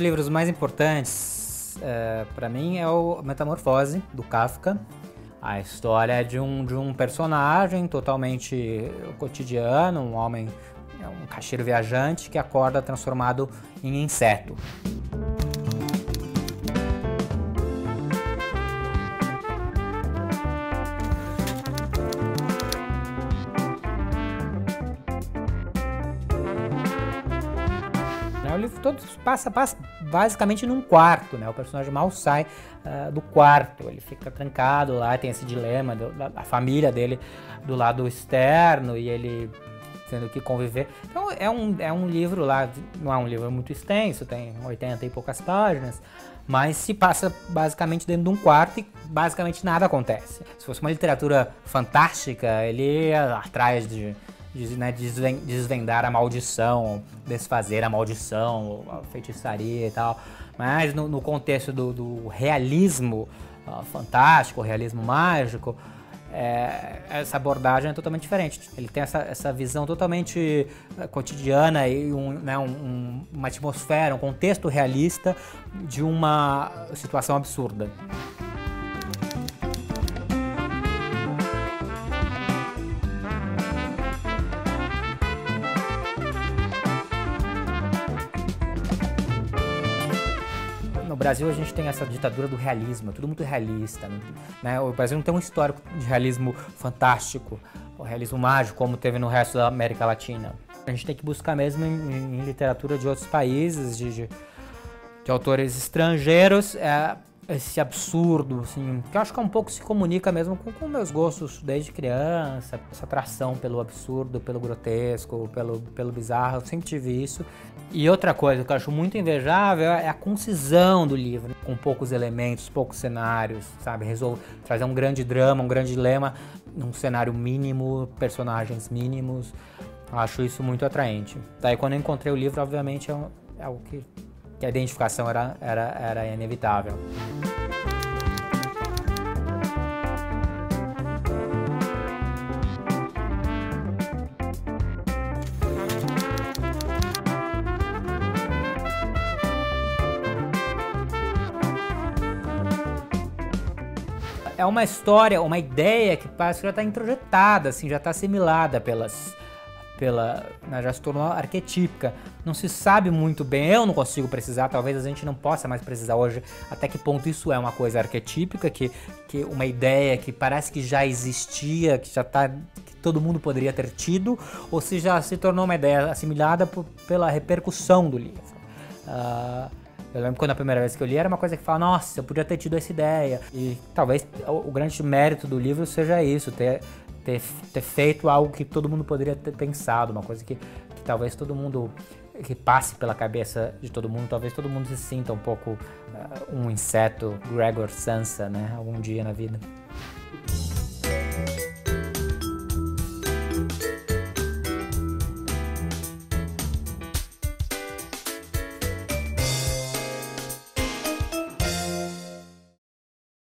livros mais importantes para mim é o Metamorfose, do Kafka. A história é de um personagem totalmente cotidiano, um homem, um caixeiro viajante que acorda transformado em inseto. O livro todo passa basicamente num quarto, né? O personagem mal sai do quarto, ele fica trancado lá, tem esse dilema da família dele do lado externo e ele tendo que conviver. Então é um livro lá, não é um livro muito extenso, tem 80 e poucas páginas, mas se passa basicamente dentro de um quarto e basicamente nada acontece. Se fosse uma literatura fantástica, ele ia atrás de desvendar a maldição, desfazer a maldição, a feitiçaria e tal. Mas no contexto do realismo fantástico, realismo mágico, essa abordagem é totalmente diferente. Ele tem essa visão totalmente cotidiana e uma atmosfera, um contexto realista de uma situação absurda. No Brasil a gente tem essa ditadura do realismo, é tudo muito realista, né? O Brasil não tem um histórico de realismo fantástico, o realismo mágico como teve no resto da América Latina. A gente tem que buscar mesmo em literatura de outros países, de autores estrangeiros, esse absurdo, assim, que eu acho que um pouco se comunica mesmo com meus gostos desde criança, essa atração pelo absurdo, pelo grotesco, pelo bizarro, eu sempre tive isso. E outra coisa que eu acho muito invejável é a concisão do livro, com poucos elementos, poucos cenários, sabe? Trazer um grande drama, um grande dilema, num cenário mínimo, personagens mínimos. Eu acho isso muito atraente. Daí quando eu encontrei o livro, obviamente é algo que a identificação era inevitável. É uma história, uma ideia que parece que já está introjetada, assim, já está assimilada já se tornou arquetípica. Não se sabe muito bem, eu não consigo precisar, talvez a gente não possa mais precisar hoje até que ponto isso é uma coisa arquetípica, que uma ideia que parece que já existia, que todo mundo poderia ter tido, ou se já se tornou uma ideia assimilada pela repercussão do livro. Eu lembro quando a primeira vez que eu li era uma coisa que fala, nossa, eu podia ter tido essa ideia. E talvez o grande mérito do livro seja isso, ter feito algo que todo mundo poderia ter pensado, uma coisa que talvez todo mundo, que passe pela cabeça de todo mundo, talvez todo mundo se sinta um pouco um inseto, Gregor Samsa, né, algum dia na vida.